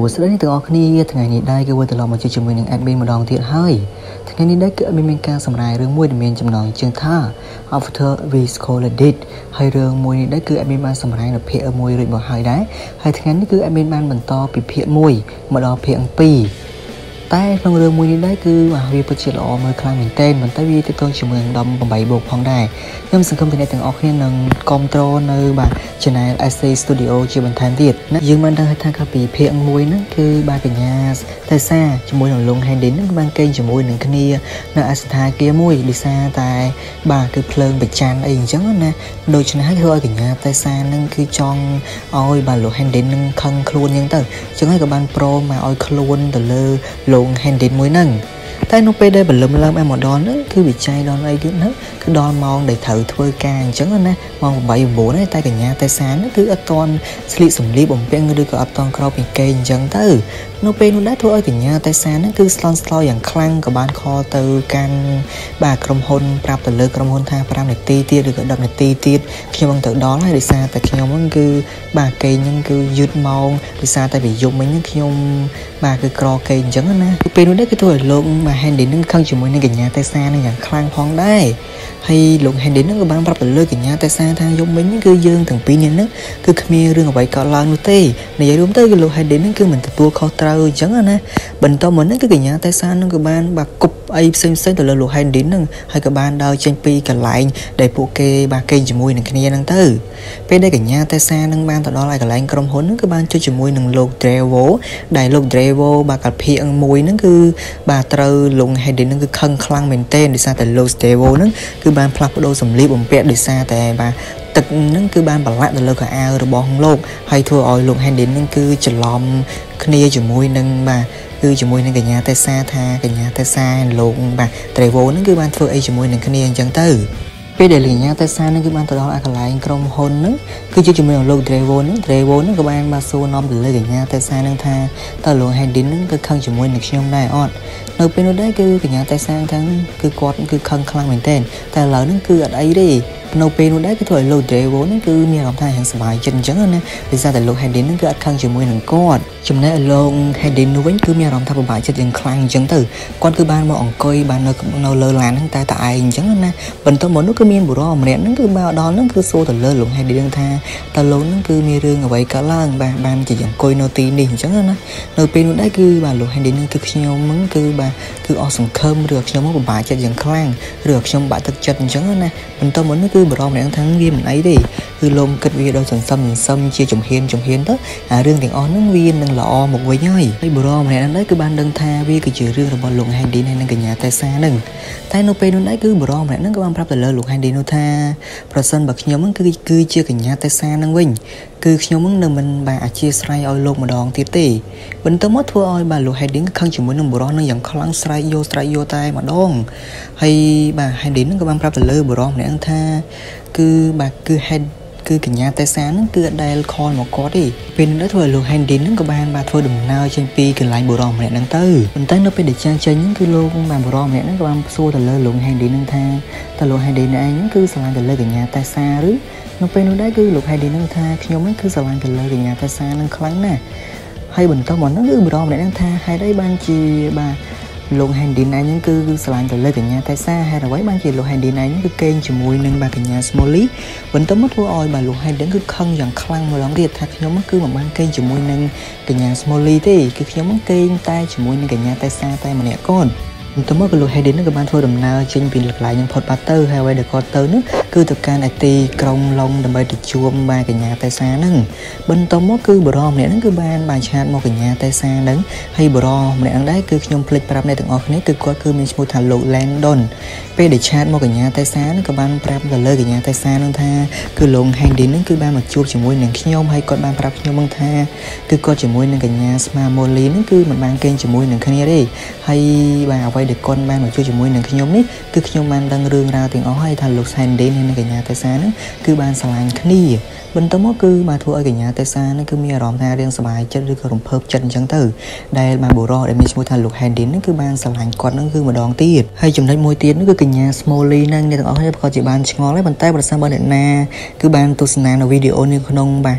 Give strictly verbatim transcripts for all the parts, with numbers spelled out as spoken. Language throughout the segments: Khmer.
សួស្តីទាំងអស់គ្នាថ្ងៃនេះដែរគឺវិលត្រឡប់មកជួបជាមួយនឹង admin ម្ដងទៀតហើយថ្ងៃនេះដែរគឺ admin មានការសម្រាយរឿងមួយដែលមានចំណងជើងថា After we scolded it ហើយរឿងមួយនេះដែរគឺ admin បានសម្រាយនៅភាគមួយរួចមកហើយដែរហើយថ្ងៃនេះគឺ admin បានបន្តពីភាគមួយមកដល់ភាគពីរតែក្នុងរឿងមួយនេះដែរគឺវាពិតជាល្អមើលខ្លាំងមែនទែនប៉ុន្តែវាទាក់ទងជាមួយនឹងដំeightបូកផងដែរខ្ញុំសង្ឃឹមថាអ្នកទាំងអស់គ្នានឹងគាំទ្រនៅបាទ channel เอส ซี Studio ជាបន្ថែមទៀតណាយើងបានដឹងថាកាលពីភាគមួយហ្នឹងគឺបាទកញ្ញាតែសាជាមួយនឹងលោក Handy ហ្នឹងបានកេងជាមួយនឹងគ្នានៅអស្ថាគារមួយដោយសារតែបាទគឺភ្លើងប្រច័ណ្ឌអីអញ្ចឹងណាដូច្នេះហើយធ្វើឲ្យកញ្ញាតែសាហ្នឹងគឺចង់ឲ្យបាទលោក Handy ហ្នឹងខឹងខ្លួនអញ្ចឹងទៅអញ្ចឹងហើយក៏បានព្រមមកឲ្យខ្លួនទៅលើលោក Handy មួយហ្នឹងតែនៅពេលដែលបលឹមឡើងមកដល់ហ្នឹងគឺវិច័យដល់អីគឺហ្នឹងគឺដល់ម៉ោងដែលត្រូវធ្វើការអញ្ចឹងណាម៉ោងeight nineតែកញ្ញាតែសាហ្នឹងគឺអត់តន់ស្លៀកសម្លៀកបំពាក់ឬក៏អត់តន់ក្រោបពីគេអញ្ចឹងទៅនៅពេលនោះដែរធ្វើឲ្យកញ្ញាតែសាហ្នឹងគឺស្លន់ស្លោយ៉ាងខ្លាំងក៏បានខលទៅកាន់បាទក្រុមហ៊ុនប្រាប់ទៅលើក្រុមហ៊ុនថាfiveនាទីទៀតឬក៏tenនាទីទៀតខ្ញុំនឹងទៅដល់ហើយដោយសារតែខ្ញុំហ្នឹងគឺបាទគេហ្នឹងគឺយឺតម៉ោងដោយសារតែវាយប់មិញហ្នឹងខ្ញុំបាទគឺក្រគេអញ្ចឹងណាពេលនោះដែរគឺធ្វើឲ្យលោកបាទ Handy នឹងខឹងជាមួយនឹងកញ្ញាតែសានឹងយ៉ាងខ្លាំងផងដែរហើយលោក Handy នឹងក៏បានប្រាប់ទៅលើកញ្ញាតែសាថាយប់មិញហ្នឹងគឺយើងទាំងពីរនាក់ហ្នឹងគឺគ្មានរឿងអ្វីកើតឡើងនោះទេនិយាយរួមទៅគឺលោក Handy នឹងគឺមិនទទួលខុសត្រូវអញ្ចឹងណាបន្តមកហ្នឹងគឺកញ្ញាតែសានឹងក៏បានបាទគប់អីផ្សេងផ្សេងទៅលើលោក Handy ហ្នឹងហើយក៏បានដើរចេញពីកន្លែងដែលពួកគេបាទគេជាមួយនឹងគ្នាហ្នឹងទៅពេលដែលកញ្ញាតែសានឹងបានទៅដល់ឯកន្លែងក្រុមហ៊ុនហ្នឹងគឺបានជួបជាមួយនឹងលោក Drevo ដែលលោក Drevo បាទកាលភាគមួយហ្នឹងគឺបាទត្រូវលោក Handy ហ្នឹងគឺខឹងខ្លាំងមែនទែនដោយសារតែលោក Drevo ហ្នឹងគឺបានផ្លាស់ប្ដូរសម្លៀកបំពាក់ដោយសារតែបាទទឹកហ្នឹងគឺបានប្រឡាក់ទៅលើខោអាវរបស់លោកហើយធ្វើឲ្យលោក Handy ហ្នឹងគឺច្រឡំគ្នាជាមួយនឹងបាទគឺជាមួយនឹងកញ្ញាតែសាថាកញ្ញាតែសាលោកបាទ Drevo ហ្នឹងគឺបានធ្វើអីជាមួយនឹងគ្នាអញ្ចឹងទៅពេលដែលកញ្ញាតែសាហ្នឹងគឺបានទៅដល់ឯកន្លែងក្រុមហ៊ុនហ្នឹងគឺជាជាមួយនឹងលោក Drevo ហ្នឹង Drevo ហ្នឹងក៏បានមកសួរនាំទៅលើកញ្ញាតែសាហ្នឹងថាតើលោក Handy ហ្នឹងគឺខឹងជាមួយនឹងខ្ញុំដែរអត់នៅពេលនោះដែរគឺកញ្ញាតែសាហ្នឹងគឺគាត់គឺខឹងខ្លាំងមែនទែនតែឥឡូវហ្នឹងគឺអត់អីទេនៅពេលនោះដែរគឺធ្វើឲ្យលោក Drevo ហ្នឹងគឺមានអារម្មណ៍ថាយ៉ាងសប្បាយចិត្តអញ្ចឹងណាដោយសារតែលោក Handy ហ្នឹងគឺអត់ខឹងជាមួយនឹងគាត់ចំណែកលោក Handy នោះវិញគឺមានអារម្មណ៍ថាពិបាកចិត្តយ៉ាងខ្លាំងអញ្ចឹងទៅគាត់គឺបានមកអង្គុយបាននៅនៅលើឡានហ្នឹងតែតែឯងអញ្ចឹងណាបន្ទាប់មកនោះគឺមានបុរសម្នាក់ហ្នឹងគឺមកដល់ហ្នឹងគឺសួរទៅលើលោក Handy ហ្នឹងថាតើលោកហ្នឹងគឺមានរឿងអ្វីកើតឡើងបាទបានជាអង្គុយនៅទីនេះអញ្ចឹងណានៅពេលនោះដែរគឺបាទលោក Handy ហ្នឹងគឺខ្ញុំហ្នឹងគឺបាទគឺអស់សង្ឃឹមឬខ្ញុំហ្នឹងពិបាកចិត្តយ៉ាងខ្លាំងឬខ្ញុំបាក់ទឹកចិត្តអញ្ចឹងណាបន្ទាប់មកនោះគឺបុរសម្នាក់ហ្នឹងវាមិនអីទេគឺលោកគិតវាដោយសន្សំសន្សំជាជំហានជំហានទៅអារឿងទាំងអស់ហ្នឹងវានឹងល្អមកវិញហើយហើយបុរសម្នាក់ហ្នឹងដែរគឺបានដឹងថាវាគឺជារឿងរបស់លោក Handy ហើយនឹងកញ្ញាតែសាហ្នឹងតែនៅពេលនោះដែរគឺបុរសម្នាក់ហ្នឹងក៏បានប្រាប់ទៅលើលោក Handy នោះថាប្រសិនបើខ្ញុំហ្នឹងគឺគឺជាកញ្ញាតែសាហ្នឹងវិញគឺខ្ញុំហ្នឹងនឹងមិនបាទអធិស្ឋានឲ្យលោកម្ដងទៀតទេបន្ទាប់មកធ្វើឲ្យបាទលោក Handy ខឹងជាមួយនឹងបុរសហ្នឹងយ៉ាងខ្លាំងស្រែកយកស្រែកយកតែម្ដងហើយបាទ Handy ហ្នឹងក៏បានប្រាប់ទៅលើបុរសម្នាក់ហ្នឹងថាគឺបាទគឺ head គឺកញ្ញាតែសាហ្នឹងគឺអត់ដែលខលមកគាត់ទេពេលនោះធ្វើឲ្យលោក Handy ហ្នឹងក៏បានបាទធ្វើដំណើរចេញពីកន្លែងបុរសម្នាក់ហ្នឹងទៅប៉ុន្តែនៅពេលដែលចាស់ចេញហ្នឹងគឺលោកបាទបុរសម្នាក់ហ្នឹងក៏បានសួរទៅលើលោក Handy ហ្នឹងថាតើលោក Handy នេះឯងហ្នឹងគឺស្រឡាញ់ទៅលើកញ្ញាតែសាឬនៅពេលនោះដែរគឺលោក Handy ហ្នឹងថាខ្ញុំហ្នឹងគឺស្រឡាញ់ទៅលើកញ្ញាតែសាហ្នឹងខ្លាំងណាស់ហើយបន្តមកហ្នឹងគឺបុរសម្នាក់ហ្នឹងថាហេតុអីបានជាបាទលោក Handy ឯងហ្នឹងគឺស្រឡាញ់ទៅលើកញ្ញាតែសាហេតុអ្វីបានជាលោក Handy ឯងហ្នឹងគឺកេងជាមួយនឹងបាទកញ្ញា Smolly បន្ទាប់មកធ្វើឲ្យបាទលោក Handy គឺខឹងយ៉ាងខ្លាំងម្ដងទៀតថាខ្ញុំហ្នឹងគឺមិនបានកេងជាមួយនឹងកញ្ញា Smolly ទេគឺខ្ញុំហ្នឹងកេងតែជាមួយនឹងកញ្ញាតែសាតែម្នាក់គាត់បន្ទាប់មកលោក Handy ហ្នឹងក៏បានធ្វើដំណើរចេញពីកន្លែងហ្នឹងផុតបាត់ទៅហើយអ្វីដែលគាត់ទៅនោះគឺទៅកាន់ឯទីក្រុងឡុងដើម្បីទៅជួបបាទកញ្ញាតែសាហ្នឹងបន្ទាប់មកគឺបុរសម្នាក់ហ្នឹងគឺបានបានឆាតមកកញ្ញាតែសាហ្នឹងហើយបុរសម្នាក់ហ្នឹងដែរគឺខ្ញុំភ្លេចប្រាប់អ្នកទាំងអស់គ្នាគឺគាត់គឺមានឈ្មោះថាលោក Landon ពេលដែលឆាតមកកញ្ញាតែសាហ្នឹងក៏បានប្រាប់ទៅលើកញ្ញាតែសាហ្នឹងថាគឺលោក Handy ហ្នឹងគឺបានមកជួបជាមួយនឹងខ្ញុំហើយគាត់បានប្រាប់ខ្ញុំហ្នឹងថាគឺគាត់ជាមួយនឹងកញ្ញា Smolly ហ្នឹងគឺមិនបានកេងជាមួយនឹងគ្នាទេហើយបាទអ្វីដែលគាត់បានមកជួបជាមួយនឹងខ្ញុំនេះគឺខ្ញុំបានដឹងរឿងរ៉ាវទាំងអស់ហើយថាលោក Handy និងកញ្ញាតែសាហ្នឹងគឺបានស្រឡាញ់គ្នាបន្ទាប់មកគឺមកធ្វើឲ្យកញ្ញាតែសាហ្នឹងគឺមានអារម្មណ៍ថារឿងសប្បាយចិត្តឬក៏រំភើបចិត្តអញ្ចឹងទៅដែលបានបុរសដែលមានឈ្មោះថាលោក Handy ហ្នឹងគឺបានស្រឡាញ់គាត់ហ្នឹងគឺម្ដងទៀតហើយចំណុចមួយទៀតនោះគឺកញ្ញា Smolly ហ្នឹងអ្នកទាំងអស់គ្នាក៏ជាបានឆ្ងល់ដែរប៉ុន្តែប្រសិនបើអ្នកណាគឺបានទស្សនានៅវីដេអូនេះក្នុងបាទ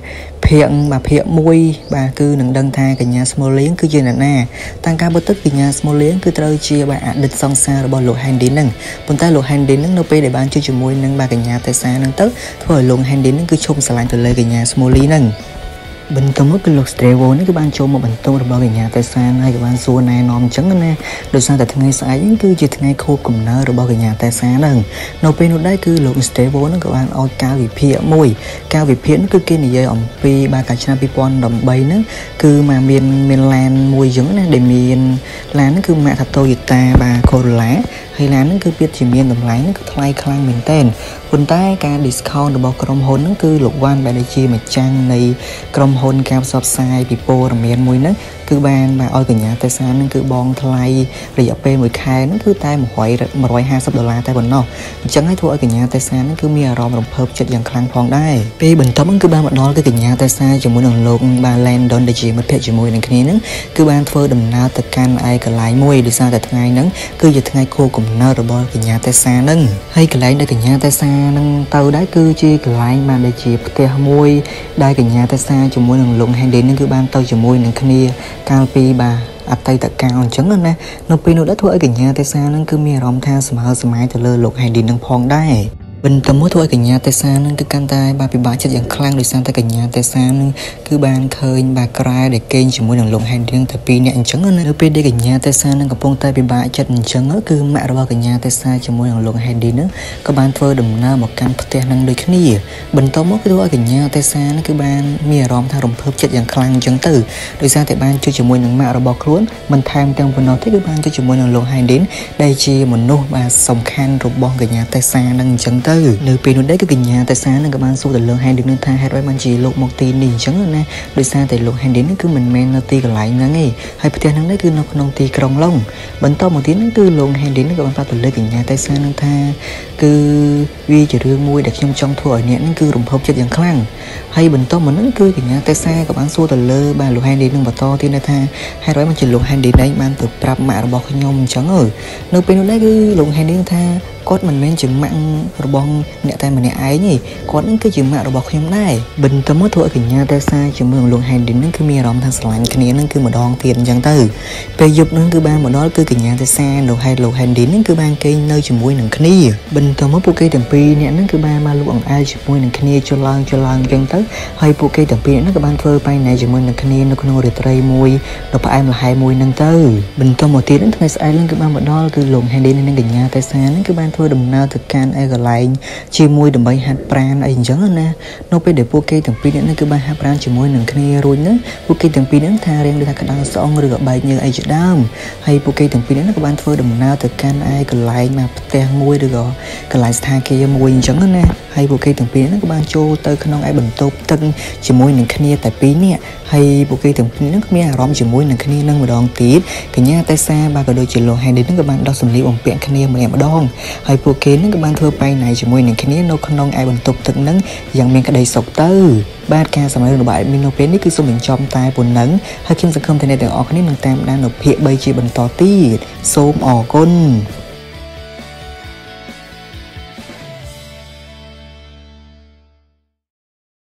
ភាគបាទភាគមួយបាទគឺនឹងដឹងថាកញ្ញាស្មូលៀងគឺជាអ្នកណាតាំងកាលមកទឹកកញ្ញាស្មូលៀងគឺត្រូវជាបាទអតីតសង្សាររបស់លោក Handy នឹងប៉ុន្តែលោក Handy នឹងនៅពេលដែលបានជួបជាមួយនឹងបាទកញ្ញាតេសានឹងទៅធ្វើឲ្យលោក Handy នឹងគឺឈប់ស្រឡាញ់ទៅលើកញ្ញាស្មូលីនឹងបន្តមកគឺលោក Strevo នេះគឺបានចូលមកបន្ទប់របស់កញ្ញាតេសាហើយក៏បានសួរណែនាំអញ្ចឹងណាដោយសារតែថ្ងៃស្អែកនេះគឺជាថ្ងៃខួបកំណើតរបស់កញ្ញាតេសានឹងនៅពេលនោះដែរគឺលោក Strevo នឹងក៏បានអោយការវិភាគមួយការវិភាគនោះគឺគេនិយាយអំពីបាទកាលឆ្នាំពីរពាន់ប្រាំបីហ្នឹងគឺមកមានមានឡានមួយអញ្ចឹងណាដែលមានឡានហ្នឹងគឺម៉ាកថា Toyota បាទ Corolla ហើយឡានហ្នឹងគឺពិតជាមានតម្លៃហ្នឹងគឺថ្លៃខ្លាំងមែនទែនប៉ុន្តែការ discount របស់ក្រុមហ៊ុនហ្នឹងគឺលោកវ៉ាន់ដែលជាម្ចាស់នៃក្រុមហ៊ុនការផ្សព្វផ្សាយពីព័ត៌មានមួយហ្នឹងគឺបានមកឲ្យកញ្ញាតេសានឹងគឺបងថ្លៃរយៈពេលមួយខែហ្នឹងគឺតែមួយរយហាសិបដុល្លារតែប៉ុណ្ណោះអញ្ចឹងហើយធ្វើឲ្យកញ្ញាតេសានឹងគឺមានអារម្មណ៍រំភើបចិត្តយ៉ាងខ្លាំងផងដែរពេលបន្ទាប់ហ្នឹងគឺបានមកដល់គឺកញ្ញាតេសាជាមួយនឹងលោកបាទ Landon ដែលជាមិត្តភក្តិជាមួយនឹងគ្នាហ្នឹងគឺបានធ្វើដំណើរទៅកាន់ឯកន្លែងមួយដោយសារតែថ្ងៃហ្នឹងគឺជាថ្ងៃខួបកំណើតរបស់កញ្ញាតេសាហ្នឹងហើយកន្លែងដែលកញ្ញាតេសានឹងទៅដែរគឺជាកន្លែងបាទដែលជាផ្ទះមួយដែលកញ្ញាតេសាជាមួយនឹងលោក Handy នឹងគឺបានទៅជាមួយនឹងគ្នាកាលពីបាទអតីតកាលអញ្ចឹងណានៅពេលនោះដែរធ្វើឲ្យកញ្ញាតេសានឹងគឺមានអារម្មណ៍ថាស្មើស្មាយទៅលើលោក Handy នឹងផងដែរបន្តមកធ្វើឲ្យកញ្ញាតេសានឹងគឺកាន់តែបាទពិបាកចិត្តយ៉ាងខ្លាំងដោយសារតែកញ្ញាតេសានឹងគឺបានឃើញបាទក្រែដែលគេងជាមួយនឹងលោក Handy នឹងតែពីរនាក់អញ្ចឹងណានៅពេលដែលកញ្ញាតេសានឹងកំពុងតែពិបាកចិត្តអញ្ចឹងគឺម៉ាក់របស់កញ្ញាតេសាជាមួយនឹងលោក Handy នឹងក៏បានធ្វើដំណើរមកកាន់ផ្ទះនឹងដូចគ្នាបន្តមកគឺធ្វើឲ្យកញ្ញាតេសានឹងគឺបានមានអារម្មណ៍ថារំភើបចិត្តយ៉ាងខ្លាំងអញ្ចឹងទៅដោយសារតែបានជួបជាមួយនឹងម៉ាក់របស់ខ្លួនមិនថែមទាំងប៉ុណ្ណោះទេគឺបានជួបជាមួយនឹងលោក Handy ដែលជាមនុស្សបាទសំខាន់របស់កញ្ញាតេសានឹងអញ្ចឹងទៅនៅពេលនោះដែរគឺកញ្ញាតេសានឹងក៏បានសួរទៅលោក Handy នឹងថាហេតុអ្វីបានជាលោកមកទីនេះអញ្ចឹងណាដោយសារតែលោក Handy នឹងគឺមិនមែននៅទីកន្លែងហ្នឹងទេហើយផ្ទះហ្នឹងគឺនៅក្នុងទីក្រុងឡុងបន្តមកទៀតហ្នឹងគឺលោក Handy នឹងក៏បានប្រាប់ទៅលើកញ្ញាតេសានឹងថាគឺវាជារឿងមួយដែលខ្ញុំចង់ធ្វើឲ្យអ្នកហ្នឹងគឺរំភើបចិត្តយ៉ាងខ្លាំងហើយបន្តមកហ្នឹងគឺកញ្ញាតេសាក៏បានសួរទៅលើបាទលោក Handy នឹងបន្តទៀតថាហេតុអ្វីបានជាលោក Handy នេះបានទៅប្រាប់ម៉ាក់របស់ខ្ញុំអញ្ចឹងនៅពេលនោះដែរគឺលោក Handy ថាគាត់មិនមែនជាម៉ាក់របស់អ្នកតែម្នាក់ឯងទេគាត់នឹងគឺជាម៉ាក់របស់ខ្ញុំដែរបន្តមកធ្វើឲ្យកញ្ញាតេសាជាមួយនឹងលោក Handy នឹងគឺមានអារម្មណ៍ថាស្រឡាញ់គ្នានឹងគឺម្ដងទៀតអញ្ចឹងទៅពេលយប់នឹងគឺបានមកដល់គឺកញ្ញាតេសាលោកហេតុលោក Handy នឹងគឺបានគេងនៅជាមួយនឹងគ្នាបន្តមកពួកគេទាំងពីរអ្នកនឹងគឺបានមកលក់អង្អែលជាមួយនឹងគ្នាចុះឡើងចុះឡើងអញ្ចឹងទៅហើយពួកគេទាំងពីរអ្នកនឹងក៏បានធ្វើបាយណែជាមួយនឹងគ្នានៅក្នុងរាត្រីមួយនៅផ្អែមល្ហែមមួយនឹងទៅបន្តមកទៀតនឹងថ្ងៃស្អែកនឹងគឺបានមកដល់គឺលោក Handy និងកញ្ញាតេសានឹងគឺបានធ្វើដំណើរទៅកាន់ឯកន្លែងជាមួយដើម្បីហាត់ប្រាណអីអញ្ចឹងណានៅពេលដែលពួកគេទាំងពីរនាក់នេះគឺបានហាត់ប្រាណជាមួយនឹងគ្នារួចហ្នឹងពួកគេទាំងពីរនាក់ថារៀងដូចថាក្តៅស្អងឬក៏បែកញើសអីជាដើមហើយពួកគេទាំងពីរនាក់ក៏បានធ្វើដំណើរទៅកាន់ឯកន្លែងមកផ្ទះមួយឬក៏កន្លែងស្ថានភាពមួយអញ្ចឹងណាហើយពួកគេទាំងពីរនាក់ក៏បានចូលទៅក្នុងឯបន្ទប់ទឹកជាមួយនឹងគ្នាតែពីរនាក់ហើយពួកគេទាំងពីរនាក់ក៏មានអារម្មណ៍ជាមួយនឹងគ្នានឹងម្ដងទៀតកញ្ញាតេសាបាទក៏ដូចជាលោក Handy នឹងក៏បានដោះសម្លៀកបំពាក់គ្នាម្នាក់ម្ដងហើយពួកគេនឹងក៏បានធ្វើបែងណៃជាមួយនឹងគ្នានៅក្នុងឯបន្ទប់ទឹកនឹងយ៉ាងមានក្តីសុខទៅបាទការសម្ដែងរបស់ admin នៅពេលនេះគឺសូមបញ្ចប់តែប៉ុណ្ណឹងហើយខ្ញុំសង្ឃឹមថាអ្នកទាំងអស់គ្នានឹងតាមដាននៅភាគបីជាបន្តទៀតសូមអរគុណ